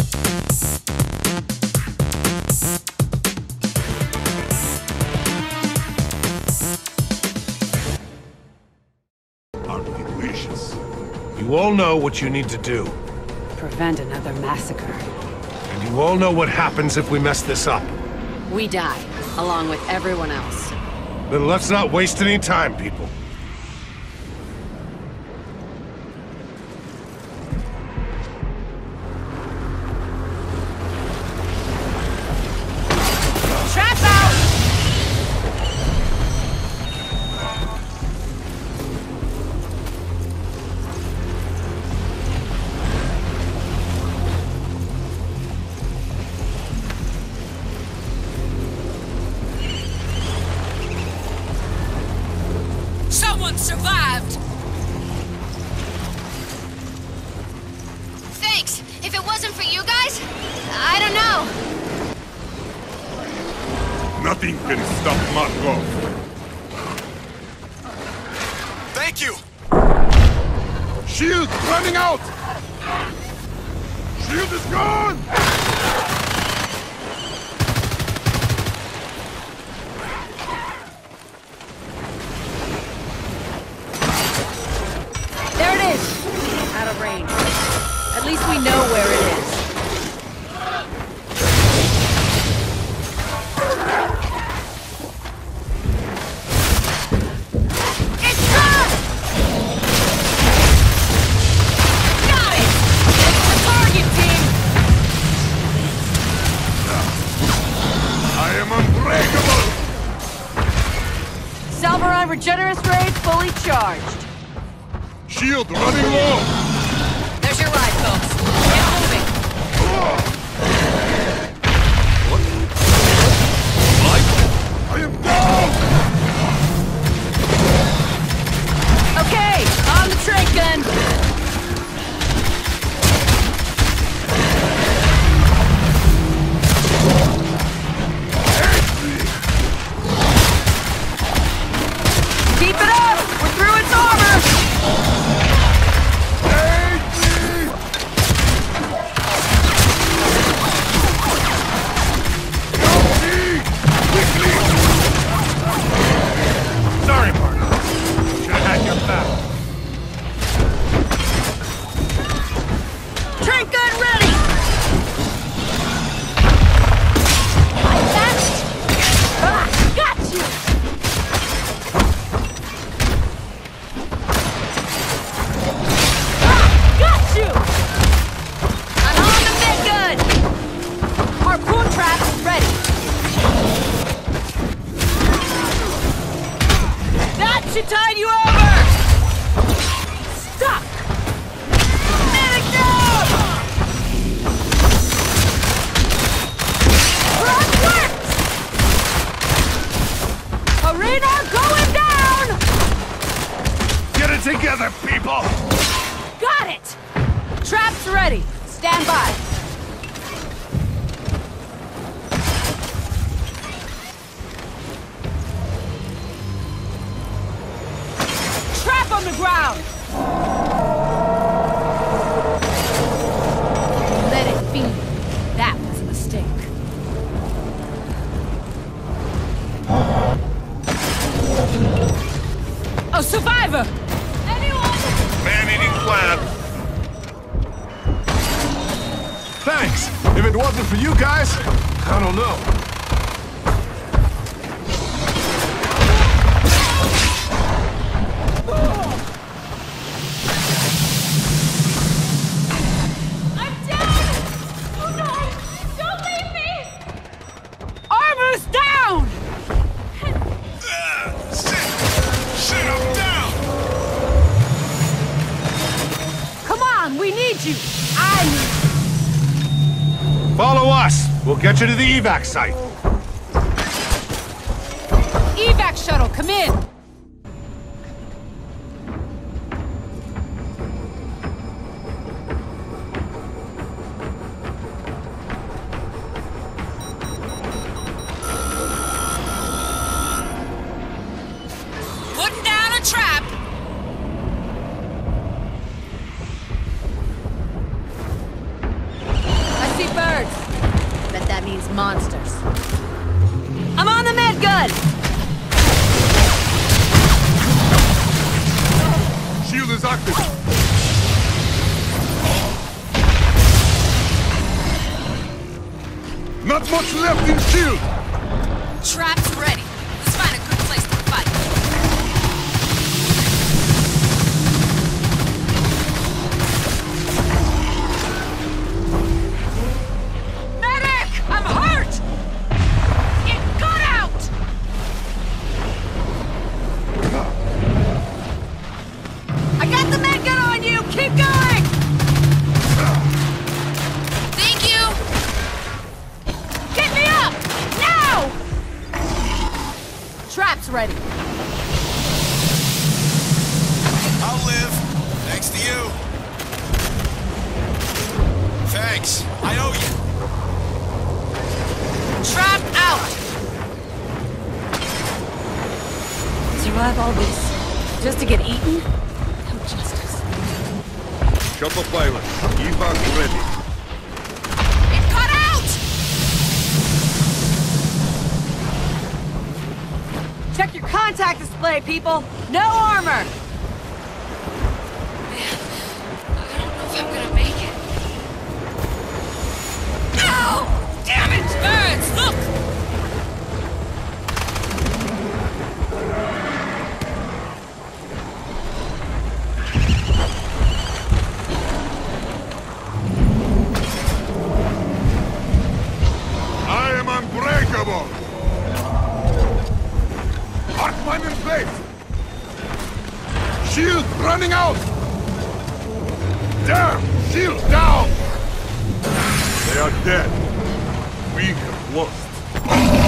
You all know what you need to do. Prevent another massacre. And you all know what happens if we mess this up. We die, along with everyone else. Then let's not waste any time, people. Trap out! Someone survived! Thanks! If it wasn't for you guys, I don't know. Nothing can stop Markov. Thank you! Shield running out! Shield is gone! There it is! Out of range. At least we know where it is. It's gone! Got it! It's the target, team! I am unbreakable! Salvaron Regenerist Ray fully charged. Shield running low! There's your ride, folks. Get moving! I am down! Okay, on the trank gun. Keep it up! We're through its armor! Sorry, Mark. Should have had your back. Trank gun ready! Got you! Got you! I'm on the big gun! Harpoon trap ready! That should tide you over! Stop! Medic down! Front works! Arena going down! Get it together, people! Got it! Traps ready. Stand by. Trap on the ground! Let it be. That was a mistake. A survivor! Anyone? Man-eating plant. Thanks. If it wasn't for you guys, I don't know. I'm down! Oh no! Don't leave me! Armor's down! Shit, I'm down! Come on, we need you! I need you! Follow us. We'll get you to the evac site. Evac shuttle, come in! Putting down a trap! I see That means monsters. I'm on the med gun! Shield is active. Not much left in shield. Traps ready. Let's find a good place to fight. Medic! I'm hurt! Get gun out! I got the med gun on you! Keep going! Thank you! Get me up! Now! Traps ready. I'll live. Thanks to you. Thanks. I owe you. Trap out! Survive all this just to get eaten? No justice. Chopper pilot. Evac ready. It cut out! Check your contact display, people! No armor! I don't know if I'm gonna make it. No! Damn it! Birds, look! I am unbreakable. Arcmine in place. Shield running out. Damn! Shield down. They are dead. We have lost.